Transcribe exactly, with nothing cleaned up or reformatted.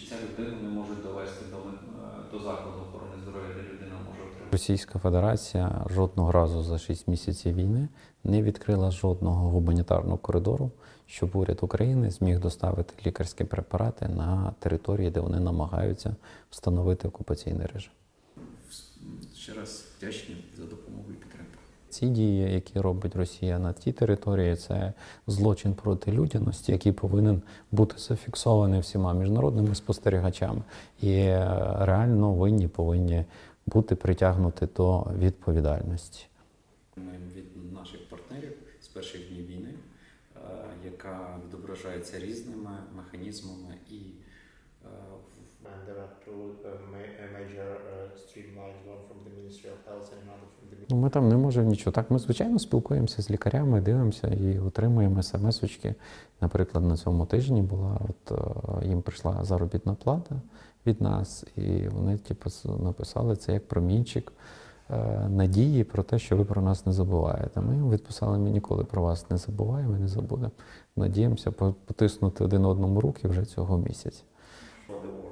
ця людина не може довести до, до закладу охорони здоров'я, де людина може отримати? Російська Федерація жодного разу за шість місяців війни не відкрила жодного гуманітарного коридору, щоб уряд України зміг доставити лікарські препарати на території, де вони намагаються встановити окупаційний режим. Ще раз вдячні за допомогу і підтримку. Ці дії, які робить Росія на тій території, це злочин проти людяності, який повинен бути зафіксований всіма міжнародними спостерігачами. І реально винні повинні бути притягнуті до відповідальності. Ми від наших партнерів з перших днів війни, яка відображається різними механізмами і And there are two uh, ma- major uh, streamlines, one from the Ministry of Health and another from the... Ну, ми там не можемо нічого. Так, ми, звичайно, спілкуємося з лікарями, дивимося і отримуємо смс-очки. Наприклад, на цьому тижні була, от їм прийшла заробітна плата від нас, і вони типу, написали це як промінчик е, надії про те, що ви про нас не забуваєте. Ми їм відписали, ми ніколи про вас не забуваємо і не забудемо. Надіємося потиснути один одному руки вже цього місяця.